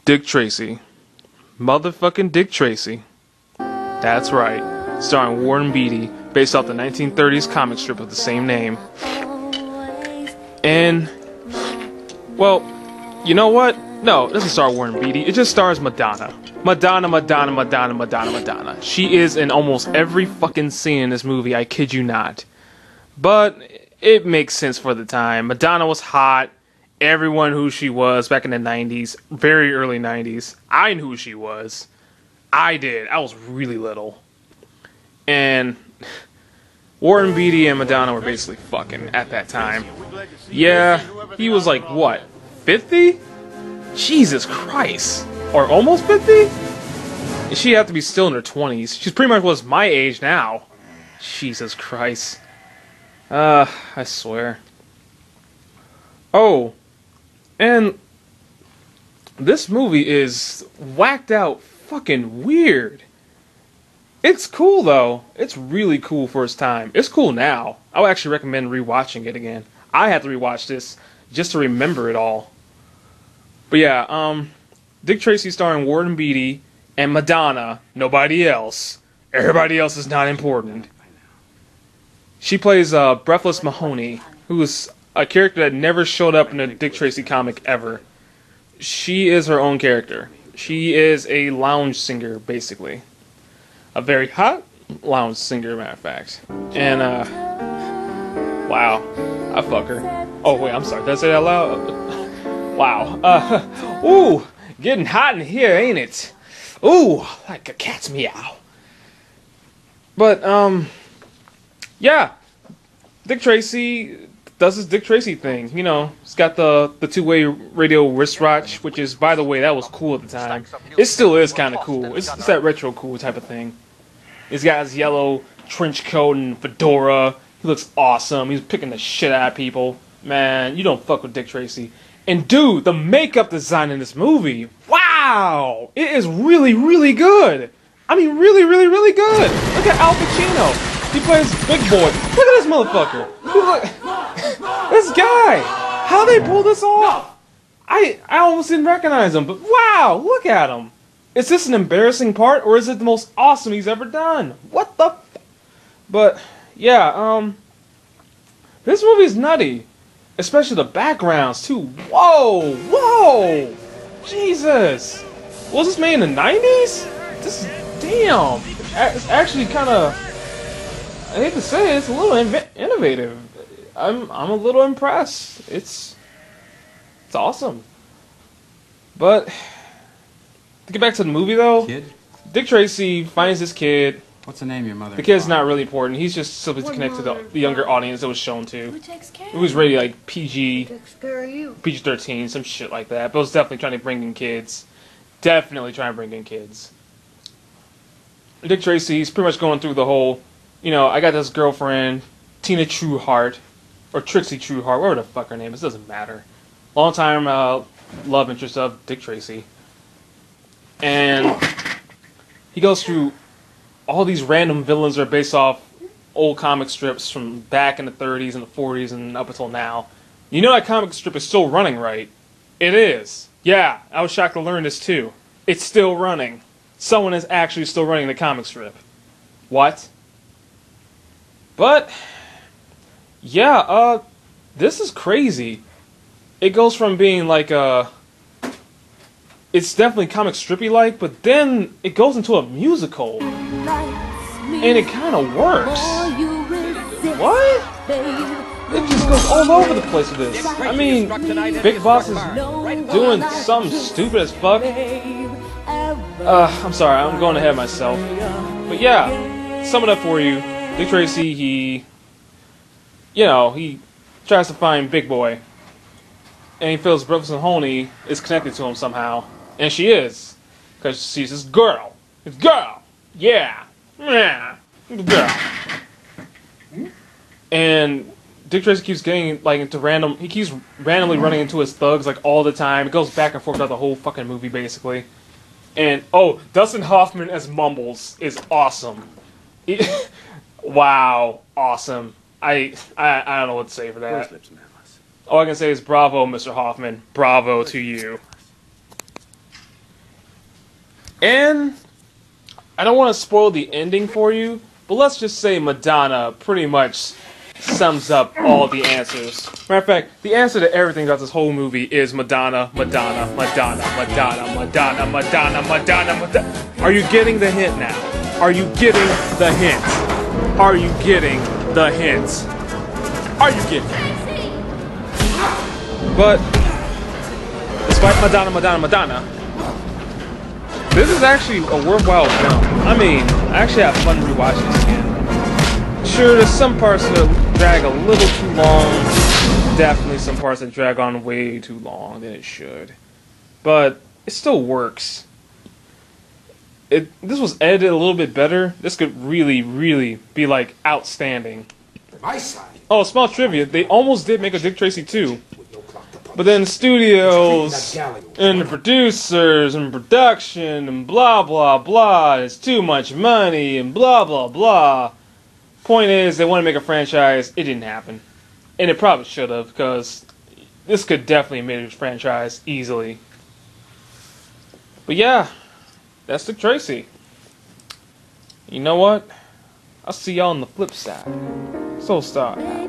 Dick Tracy. Motherfucking Dick Tracy. That's right. Starring Warren Beatty, based off the 1930s comic strip of the same name. And, well, you know what? No, it doesn't star Warren Beatty. It just stars Madonna. Madonna. She is in almost every fucking scene in this movie, I kid you not. But it makes sense for the time. Madonna was hot. Everyone knew who she was back in the 90s, very early 90s. I knew who she was. I did. I was really little. And Warren Beatty and Madonna were basically fucking at that time. Yeah, he was like, what, 50? Jesus Christ. Or almost 50? She had to be still in her 20s. She pretty much was my age now. Jesus Christ. I swear. Oh, and this movie is whacked out fucking weird. It's cool though. It's really cool for its time. It's cool now. I would actually recommend rewatching it again. I had to rewatch this just to remember it all. But yeah, Dick Tracy starring Warren Beatty and Madonna. Nobody else. Everybody else is not important. She plays Breathless Mahoney, who is a character that never showed up in a Dick Tracy comic ever. She is her own character. She is a lounge singer, basically. A very hot lounge singer, matter of fact. And, wow. I fuck her. Oh, wait, I'm sorry. Did I say that loud? Wow. Ooh, getting hot in here, ain't it? Ooh, like a cat's meow. But, yeah. Dick Tracy does his Dick Tracy thing. You know, he's got the two-way radio wristwatch, which is, by the way, that was cool at the time. It still is kind of cool. It's that retro cool type of thing. He's got his yellow trench coat and fedora. He looks awesome. He's picking the shit out of people. Man, you don't fuck with Dick Tracy. And dude, the makeup design in this movie, wow! It is really, really good. I mean, really, really, really good. Look at Al Pacino. He plays Big Boy. Look at this motherfucker. This guy. How they pull this off? I almost didn't recognize him, but wow, look at him. Is this an embarrassing part, or is it the most awesome he's ever done? What the f? But, yeah, this movie's nutty. Especially the backgrounds, too. Whoa! Whoa! Jesus! Was this made in the 90s? This is, damn. It's actually kind of, I hate to say it, it's a little innovative. I'm a little impressed. It's awesome. But to get back to the movie though, Kid? Dick Tracy finds this kid. What's the name of your mother? The kid's not really important. He's just simply to connect to the younger audience that was shown to. Who takes care of It was rated like PG, takes care of you? PG-13, some shit like that. But it was definitely trying to bring in kids. Definitely trying to bring in kids. Dick Tracy, he's pretty much going through the whole, you know, I got this girlfriend, Tina Trueheart, or Trixie Trueheart, whatever the fuck her name is, doesn't matter. Long time love interest of Dick Tracy. And he goes through all these random villains that are based off old comic strips from back in the 30s and the 40s and up until now. You know that comic strip is still running, right? It is. Yeah, I was shocked to learn this too. It's still running. Someone is actually still running the comic strip. What? But, yeah, this is crazy. It goes from being like it's definitely comic strippy-like, but then it goes into a musical. And it kind of works. What? It just goes all over the place with this. I mean, Big Boss is doing something stupid as fuck. I'm sorry, I'm going ahead of myself. But yeah, sum it up for you. Dick Tracy, he tries to find Big Boy. And he feels Breathless Mahoney is connected to him somehow. And she is. Because she's this girl. This girl. Yeah. Yeah. Girl. And Dick Tracy keeps getting like into he keeps randomly running into his thugs like all the time. It goes back and forth throughout the whole fucking movie basically. And oh, Dustin Hoffman as Mumbles is awesome. Wow, awesome. I don't know what to say for that. All I can say is bravo, Mr. Hoffman. Bravo to you. And I don't want to spoil the ending for you, but let's just say Madonna pretty much sums up all the answers. Matter of fact, the answer to everything about this whole movie is Madonna, Madonna, Madonna, Madonna, Madonna, Madonna, Madonna, Madonna. Are you getting the hint now? Are you getting the hint? Are you getting the hint? Are you getting it? But, despite Madonna, Madonna, Madonna, this is actually a worthwhile film. I mean, I actually have fun rewatching this again. Sure, there's some parts that drag a little too long. Definitely some parts that drag on way too long than it should. But it still works. This was edited a little bit better. This could really, really be like outstanding. My side. Oh, small trivia. They almost did make a Dick Tracy 2. But then studios and the producers and production and blah blah blah, it's too much money and blah blah blah. Point is, they want to make a franchise. It didn't happen. And it probably should have, because this could definitely have made a franchise easily. But yeah, that's Dick Tracy. You know what? I'll see y'all on the flip side. Soul Star.